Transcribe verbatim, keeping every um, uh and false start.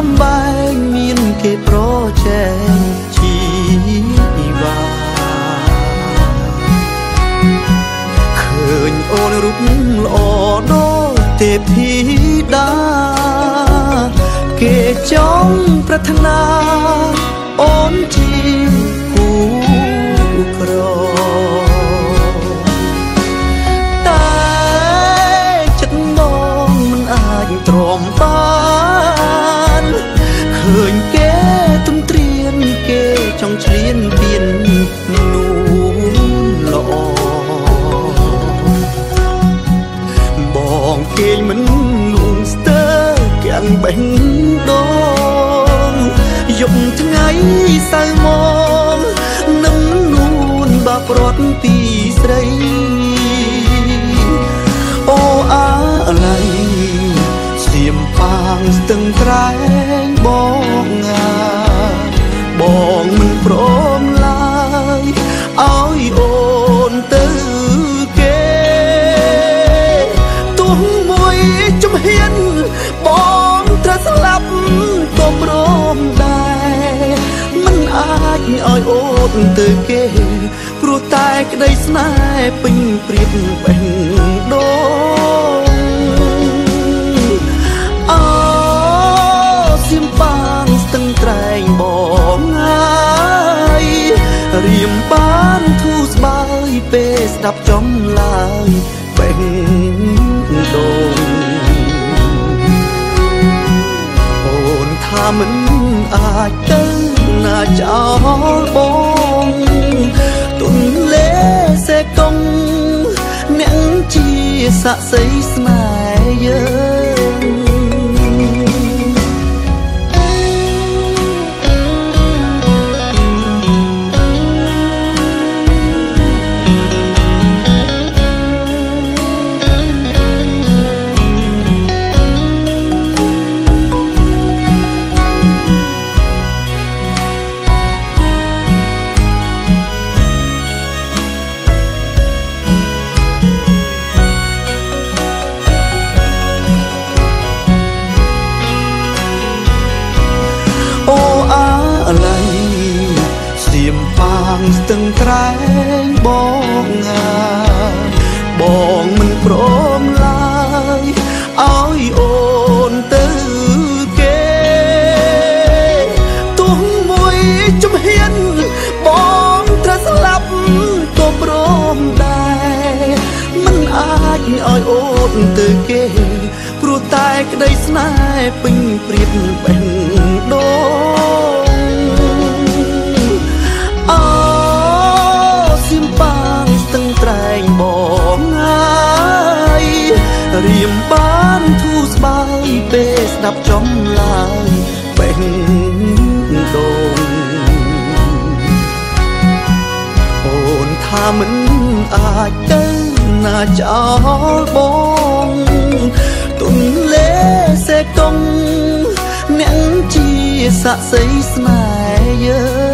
បំបែងមានគេប្រជែងជីវ៉ាឃើញអូនរូបល្អដូចទេពធីតាគេចង់ប្រាថ្នាអូនជាគូក្រតែចិត្តបងមិនអាចទ្រាំបានឃើញគេទំត្រៀនគេចង់ឈ្លានពាននោះល្អបងគេមិនលួងស្ទើទាំងបេះដូងយប់ថ្ងៃសៅមកនឹងនួនបាប្រត់ពីស្រីអូអាឡៃសៀមប៉ាងស្ទឹងត្រែងបងងាបងមិនព្រមឡើយឲ្យអូនទៅគេទោះមួយជំហានបងត្រូវស្លាប់ក៏ព្រមដែរមិនអាចឲ្យអូនទៅគេព្រោះតែក្តីស្នេហ៍ពេញព្រៀបបេះដូងអូសៀមប៉ាងស្ទឹងត្រែងបងហើយរៀមបានធូរស្បើយពេលស្ដាប់ចំឡើយបេះដូងអូនថាមិនអាចទៅណាចោលបងទុនលេសេកុងអ្នកជាស័ក្តិសិទ្ធិស្នេហ៍យើងស្ទឹងត្រែងបងងាបងមិនព្រមឡើយឲ្យអូនទៅគេទោះមួយជំហានបងត្រូវស្លាប់ក៏ព្រមដែរមិនអាចឲ្យអូនទៅគេព្រោះតែក្តីស្នេហ៍ពេញព្រៀបបេះដូងបងហើយរៀមបានធូរស្បើយពេលស្ដាប់ចំឡើយបេះដូងអូនថាមិនអាចទៅណាចោលបងទុនលេសេកុងអ្នកជាស័ក្តិសិទ្ធិស្នេហ៍យើង